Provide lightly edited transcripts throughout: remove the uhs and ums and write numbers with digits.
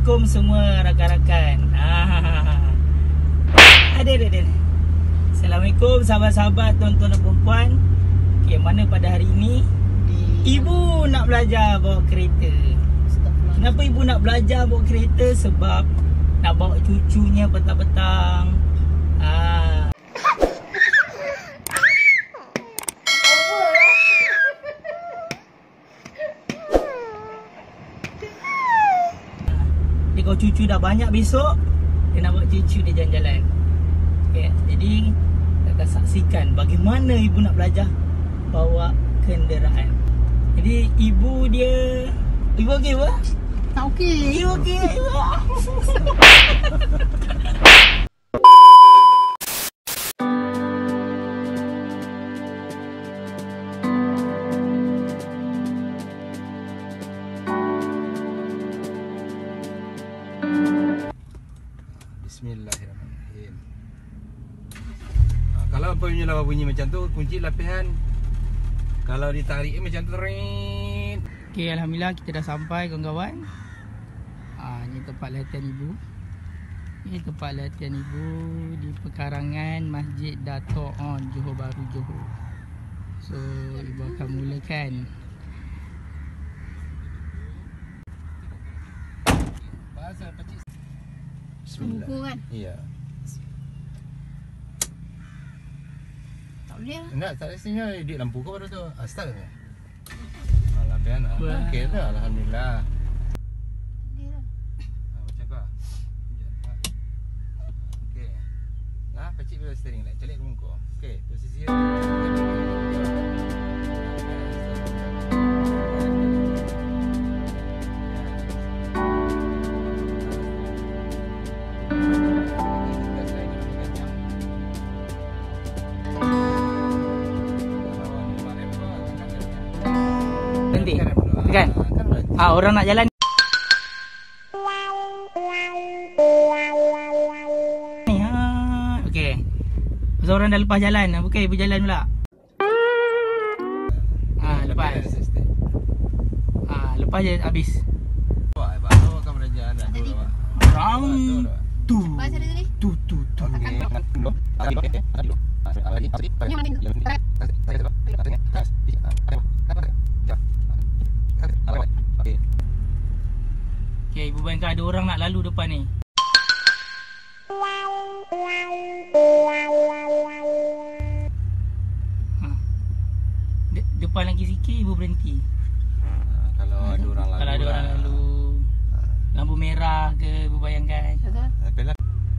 Assalamualaikum semua rakan-rakan. Ada. Assalamualaikum sahabat-sahabat, tuan-tuan dan puan-puan. Okay, mana pada hari ini ibu nak belajar bawa kereta. Kenapa ibu nak belajar bawa kereta? Sebab nak bawa cucunya petang-petang. Kalau cucu dah banyak besok, dia nak bawa cucu dia jalan-jalan. Okay, jadi kita akan saksikan bagaimana ibu nak belajar bawa kenderaan. Jadi ibu okey apa? Tak okey. Ibu okey. Bismillahirrahmanirrahim. Kalau bunyi macam tu, kunci lapihan. Kalau ditarik macam tu, ring. Okey, alhamdulillah kita dah sampai kawan-kawan. Ni tempat latihan ibu. Ini tempat latihan ibu di pekarangan Masjid Dato' On, Johor Bahru, Johor. So, ibu akan mulakan. Pasal pecik. Buku kan? Ya. Tak boleh lah. Nak tak resinya edit lampu kau baru tu. Start ke? Lapihan okey dah, alhamdulillah. Boleh lah. Macam apa? Okey. Pecik pada steering light. Celik ke muka. Okey, posisi dia. Berhenti. Tekan. Orang nak jalan. Ni okey. Pasal orang dah lepas jalan. Okey, ibu jalan pula. Lepas. Lepas je habis. Baru akan belajar dah. Round tu. Bahasa dia tadi? Tu. Okay, ibu bayangkan ada orang nak lalu depan ni. Depan lagi sikit ibu berhenti. Kalau ada orang lalu. Kalau ada orang lalu. Lampu merah ke, ibu bayangkan. Betul.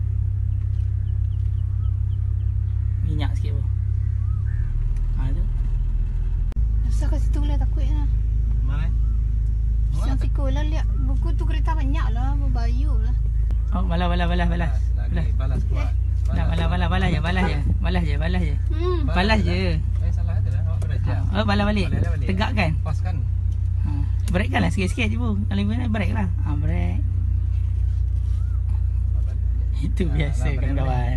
Minyak sikit pun. Tu. Asal kat situ lah takutnya. Mana? Siang siku lah lihat buku tu kereta banyak lah. Berbayu lah. Oh, balas. Balas kuat. Balas je. Balas je. Salah tu lah. Awak belajar. Balas balik. Tegak kan? Pas kan? Break kan lah sikit-sikit je bu. Kalau ibu nak break lah. Break. Itu biasa kawan-kawan.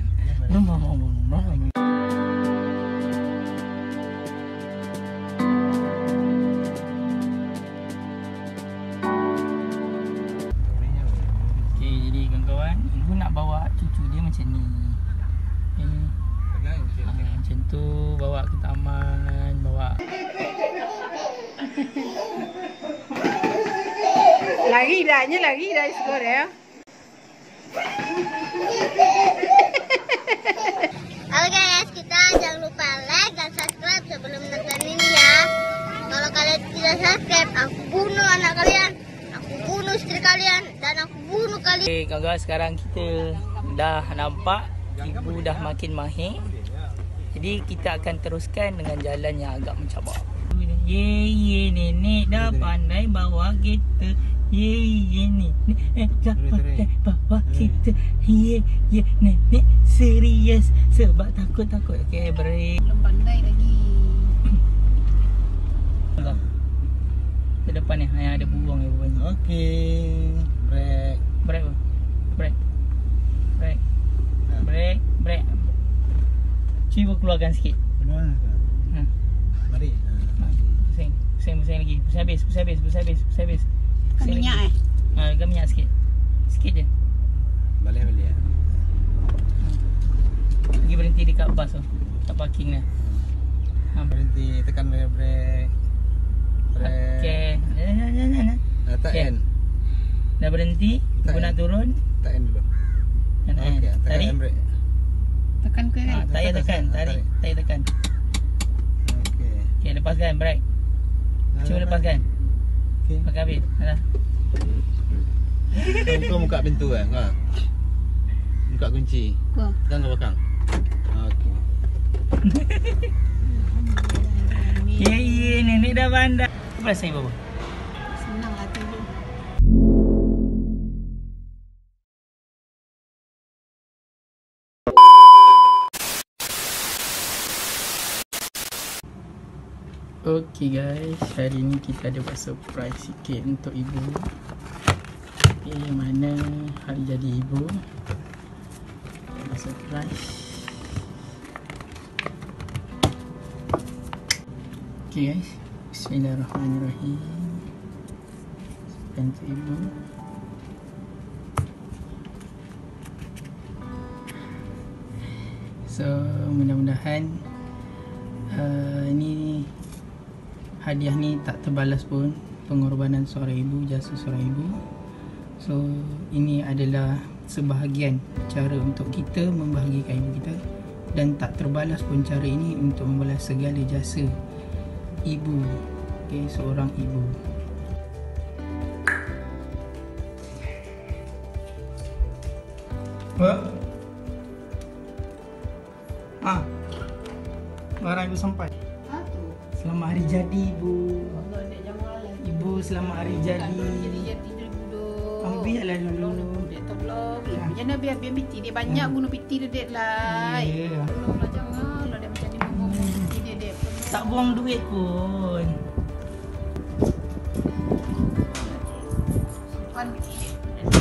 Okay, jadi kawan-kawan, ibu nak bawa cucu dia macam ni. Macam tu, bawa ke taman, bawa. Lari dah skor ya. Halo guys, kita jangan lupa like dan subscribe sebelum nonton ini ya. Kalau kalian tidak subscribe, aku bunuh anak kalian, aku bunuh istri kalian, dan aku bunuh kalian. Okay, kawan-kawan, sekarang kita dah nampak ibu dah makin mahir. Jadi kita akan teruskan dengan jalan yang agak mencabar. Ye nenek dah pandai bawa kereta. Ye nenek dah pandai bawa kereta. Ye nenek serius sebab takut. Okay, break. Belum pandai lagi. Ke depan ni yang ada burung ni. Okey. Break. Break. Cuba keluarkan sikit. Mari. Pusing lagi. Pusing habis. Kan minyak Agak minyak sikit. Sikit je. Balik. Pergi berhenti dekat bas tu. Kat parking dah. Berhenti, tekan brake. Okay. Tak Okay. end. Dah berhenti. Tak Ibu nak turun. Tak end dulu. Okey. Okey, tekan Tarik. handbrake. Tekan ke kan? Tak payah tekan. Tarik. Tak payah tekan. Okey. Okay, lepaskan brake. Cuba lepaskan. Okey. Pakai habis. Dah. Kau buka pintu kan? Ha. Buka kunci. Kau. Tekan ke belakang. Okey. Ye, nenek dah pandai. Apa rasa ibu? Senang lah tu. Okay guys, hari ni kita ada buat surprise sikit untuk ibu. Okay, mana hari jadi ibu. Ada surprise. Okay guys, bismillahirrahmanirrahim. Surprise untuk ibu. So mudah-mudahan ni hadiah ni tak terbalas pun pengorbanan seorang ibu, jasa seorang ibu. So ini adalah sebahagian cara untuk kita membahagiakan ibu kita, dan tak terbalas pun cara ini untuk membalas segala jasa ibu, okay, seorang ibu. Apa? Barang ibu sampai. Selamat hari jadi ibu. Ibu selamat hari jadi. Ambil lah dulu. Jangan biar piti dia banyak bunuh piti dia dek lah. Ya. Tolonglah janganlah dia macam ni bunuh piti dia dek. Tak buang duit pun. Simpan piti dia.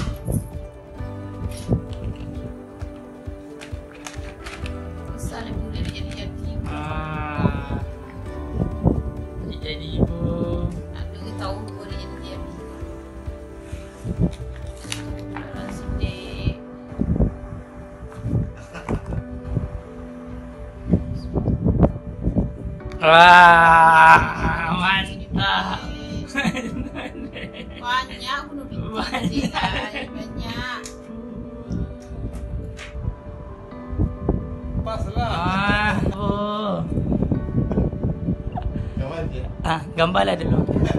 Asal ibu dia jadi. Jadi ibu. Ada tahu ibu dia jadi. Orang sedih. Mantap. Banyak bunuh piti dia lah. Banyak. Pas lah. Oh. Kawan je. Gambarlah dulu.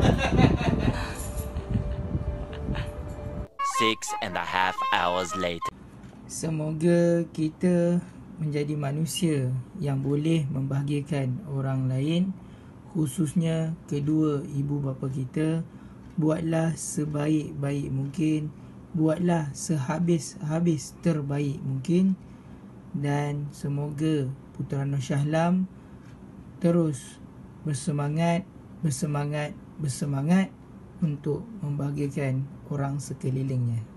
6.5 hours later. Semoga kita menjadi manusia yang boleh membahagiakan orang lain, khususnya kedua ibu bapa kita. Buatlah sebaik-baik mungkin, buatlah sehabis-habis terbaik mungkin, dan semoga Putera Nur Shahlam terus bersemangat untuk membahagiakan orang sekelilingnya.